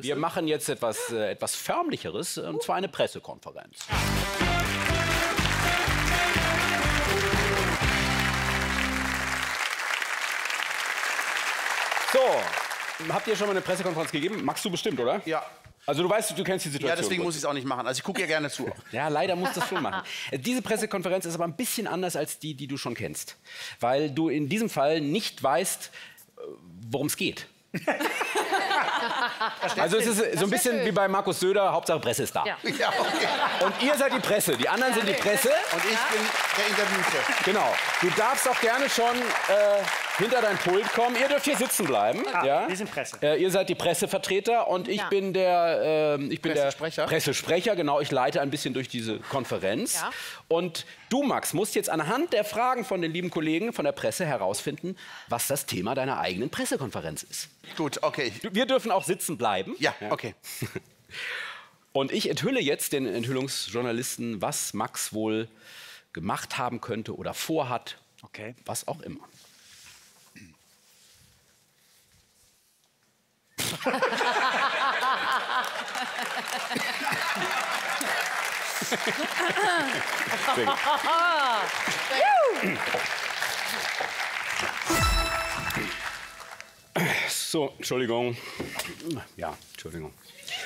Wir machen jetzt etwas Förmlicheres, und zwar eine Pressekonferenz. So, habt ihr schon mal eine Pressekonferenz gegeben? Magst du bestimmt, oder? Ja. Also du weißt, du kennst die Situation. Ja, deswegen muss ich es auch nicht machen. Also ich gucke ja gerne zu. Ja, leider musst du es schon machen. Diese Pressekonferenz ist aber ein bisschen anders als die, die du schon kennst. Weil du in diesem Fall nicht weißt, worum es geht. Also es ist so ein bisschen wie bei Markus Söder, Hauptsache Presse ist da. Ja, okay. Und ihr seid die Presse, die anderen sind die Presse. Und ich bin der Interviewte. Genau. Du darfst auch gerne schon hinter dein Pult kommen. Ihr dürft hier sitzen bleiben. Ja? Wir sind Presse. Ihr seid die Pressevertreter und ich bin der Pressesprecher. Pressesprecher. Genau, ich leite ein bisschen durch diese Konferenz. Ja. Und du, Max, musst jetzt anhand der Fragen von den lieben Kollegen von der Presse herausfinden, was das Thema deiner eigenen Pressekonferenz ist. Gut, okay. Wir dürfen auch sitzen bleiben. Ja, okay. Und ich enthülle jetzt den Enthüllungsjournalisten, was Max wohl gemacht haben könnte oder vorhat. Okay. Was auch immer. Sehr gut. So, Entschuldigung. Ja, Entschuldigung.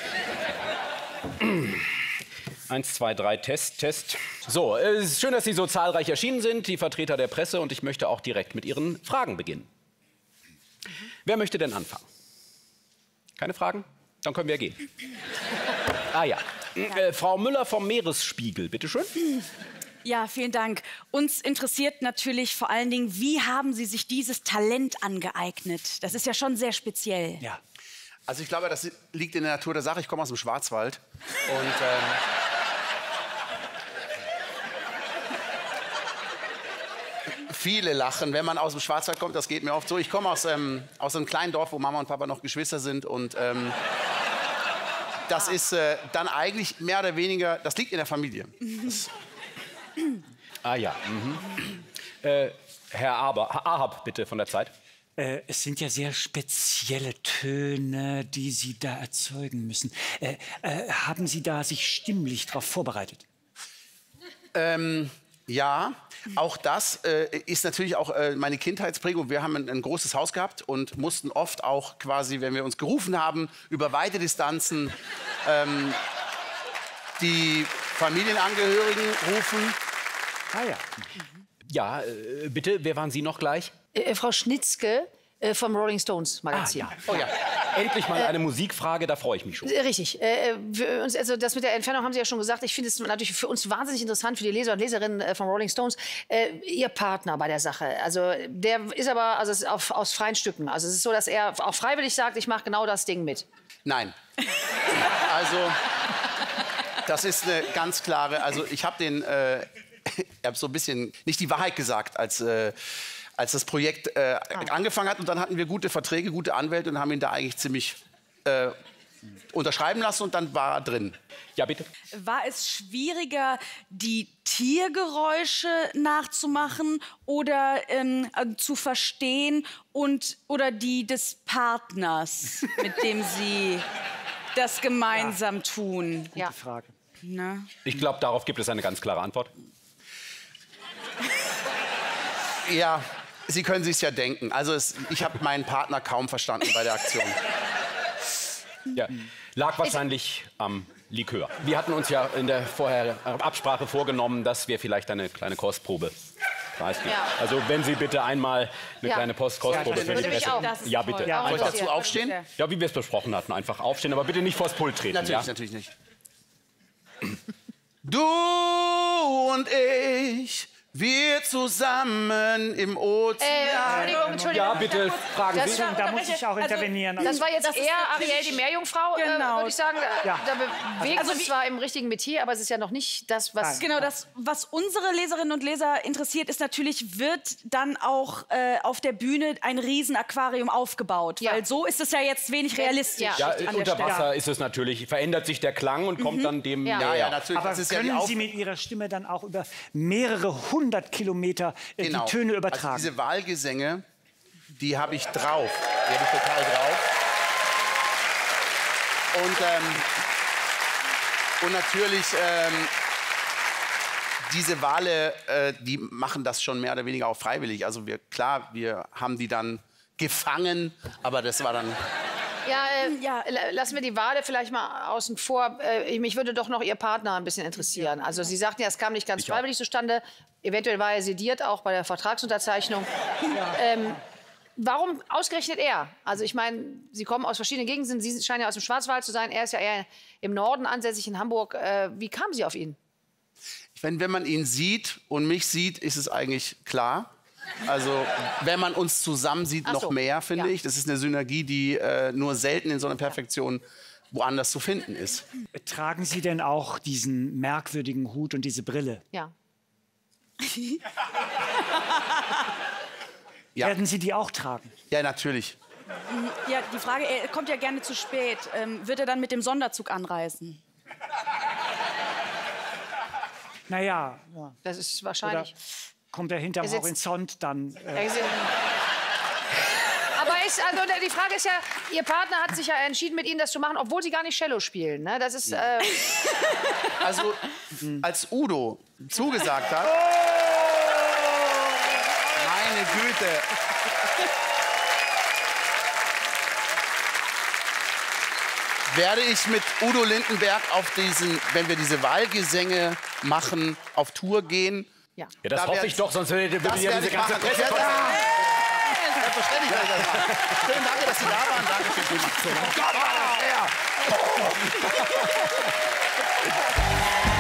1, 2, 3, Test. So, es ist schön, dass Sie so zahlreich erschienen sind, die Vertreter der Presse, und ich möchte auch direkt mit Ihren Fragen beginnen. Wer möchte denn anfangen? Keine Fragen? Dann können wir gehen. Ah ja. Frau Müller vom Meeresspiegel, bitteschön. Ja, vielen Dank. Uns interessiert natürlich vor allen Dingen, wie haben Sie sich dieses Talent angeeignet? Das ist ja schon sehr speziell. Ja. Also ich glaube, das liegt in der Natur der Sache. Ich komme aus dem Schwarzwald. Und viele lachen, wenn man aus dem Schwarzwald kommt. Das geht mir oft so. Ich komme aus einem kleinen Dorf, wo Mama und Papa noch Geschwister sind. Und das ist dann eigentlich mehr oder weniger, das liegt in der Familie. Ah ja. Herr Ahab, bitte, von der Zeit. Es sind ja sehr spezielle Töne, die Sie da erzeugen müssen. Haben Sie da sich stimmlich darauf vorbereitet? Ja, auch das ist natürlich auch meine Kindheitsprägung. Wir haben ein großes Haus gehabt und mussten oft auch quasi, wenn wir uns gerufen haben, über weite Distanzen die Familienangehörigen rufen. Ah ja. Ja, bitte, wer waren Sie noch gleich? Frau Schnitzke vom Rolling Stones Magazin. Ah, ja. Oh ja, endlich mal eine Musikfrage, da freue ich mich schon. Richtig. Für uns, also das mit der Entfernung haben Sie ja schon gesagt. Ich finde es natürlich für uns wahnsinnig interessant, für die Leser und Leserinnen von Rolling Stones. Ihr Partner bei der Sache, also der ist aber also aus freien Stücken. Also es ist so, dass er auch freiwillig sagt, ich mache genau das Ding mit. Nein. Also das ist eine ganz klare, also ich habe ich habe so ein bisschen nicht die Wahrheit gesagt, als das Projekt angefangen hat. Und dann hatten wir gute Verträge, gute Anwälte und haben ihn da eigentlich ziemlich unterschreiben lassen und dann war er drin. Ja, bitte. War es schwieriger, die Tiergeräusche nachzumachen oder zu verstehen oder die des Partners, mit dem Sie das gemeinsam tun? Ja. Frage. Na? Ich glaube, darauf gibt es eine ganz klare Antwort. Ja, Sie können sich's ja denken. Also ich habe meinen Partner kaum verstanden bei der Aktion. Ja, lag wahrscheinlich am Likör. Wir hatten uns ja in der Absprache vorgenommen, dass wir vielleicht eine kleine Kostprobe preisgeben. Ja. Also wenn Sie bitte einmal eine Ja. kleine Kostprobe für die würde mich Presse. auch. Ja, bitte. Ja, Soll ich interessiert. dazu aufstehen? Ja, wie wir es besprochen hatten, einfach aufstehen, aber bitte nicht vors Pult treten. Natürlich, ja? natürlich nicht. Du und ich, wir zusammen im Ozean. Entschuldigung. Ja, bitte fragen Das Sie. war- Da muss ich auch intervenieren. Das war jetzt Das ist eher natürlich- Ariel, die Meerjungfrau, Genau. würde ich sagen. Ja. Da bewegen wir uns zwar im richtigen Metier, aber es ist ja noch nicht das, was... Nein. Genau, das, was unsere Leserinnen und Leser interessiert, ist natürlich, wird dann auch auf der Bühne ein Riesenaquarium aufgebaut? Ja. Weil so ist es ja jetzt wenig realistisch. Ja. Ja, an der unter Stelle. Wasser ist es natürlich, verändert sich der Klang und kommt dann dem... Ja. Ja, natürlich. Aber das ist ja die können Sie mit Ihrer Stimme dann auch über mehrere hundert Kilometer Genau. die Töne Also übertragen? diese Wahlgesänge, die habe ich drauf. Die habe ich total drauf. Und natürlich, diese Wale, die machen das schon mehr oder weniger auch freiwillig. Also wir haben die dann gefangen, aber das war dann... Ja, lassen wir die Wale vielleicht mal außen vor. Mich würde doch noch Ihr Partner ein bisschen interessieren. Also Sie sagten ja, es kam nicht ganz freiwillig zustande. Eventuell war er sediert, auch bei der Vertragsunterzeichnung. Warum ausgerechnet er? Also ich meine, Sie kommen aus verschiedenen Gegenden, Sie scheinen ja aus dem Schwarzwald zu sein. Er ist ja eher im Norden ansässig, in Hamburg. Wie kamen Sie auf ihn? Wenn man ihn sieht und mich sieht, ist es eigentlich klar. Also wenn man uns zusammen sieht, noch mehr, finde ich. Das ist eine Synergie, die nur selten in so einer Perfektion woanders zu finden ist. Tragen Sie denn auch diesen merkwürdigen Hut und diese Brille? Ja. Ja. Werden Sie die auch tragen? Ja, natürlich. Ja, die Frage, er kommt ja gerne zu spät. Wird er dann mit dem Sonderzug anreisen? Naja, Das ist wahrscheinlich. oder kommt er hinterm Horizont dann? Aber also die Frage ist ja, Ihr Partner hat sich ja entschieden, mit Ihnen das zu machen, obwohl Sie gar nicht Cello spielen. Ne? Das ist... Also als Udo zugesagt hat... Meine Güte. Werde ich mit Udo Lindenberg wenn wir diese Wahlgesänge machen, auf Tour gehen? Ja, das hoffe ich doch, sonst würde ja diese ganze Presse... Selbstverständlich werde ich das machen. Schönen Dank, dass Sie da waren. Danke fürs Mitmachen. Oh Gott, war das